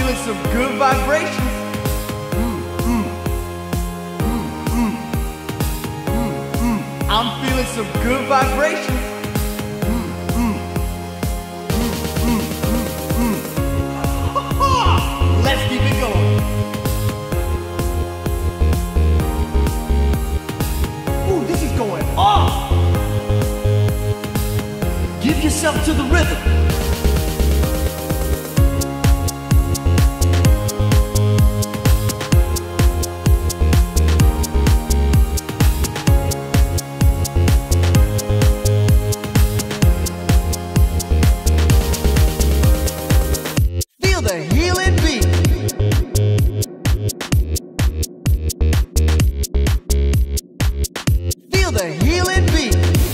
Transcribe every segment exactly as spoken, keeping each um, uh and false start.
feeling some good vibrations. Mm, mm. Mm, mm. Mm, mm. I'm feeling some good vibrations. Mm, mm. Mm, mm, mm, mm. Let's keep it going. Ooh, this is going off. Give yourself to the rhythm. Feel the healing beat. Feel the healing beat.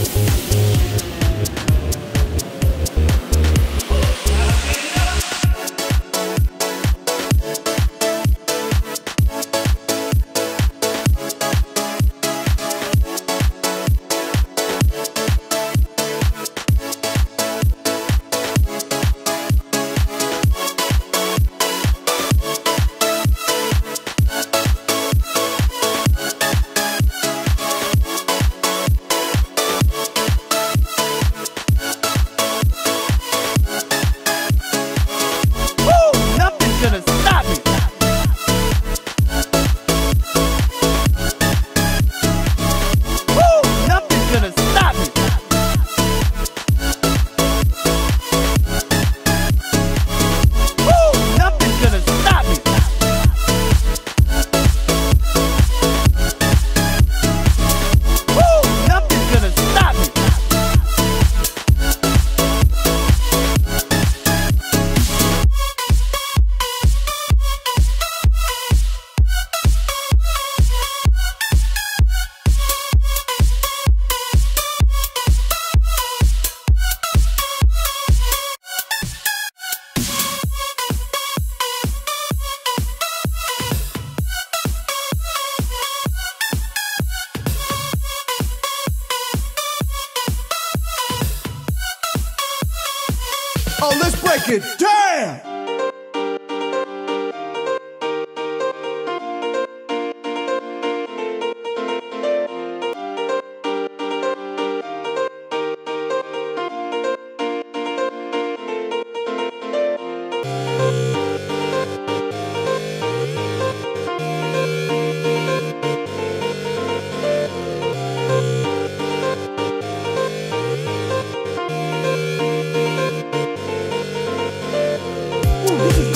Oh, let's break it down! Ooh, this is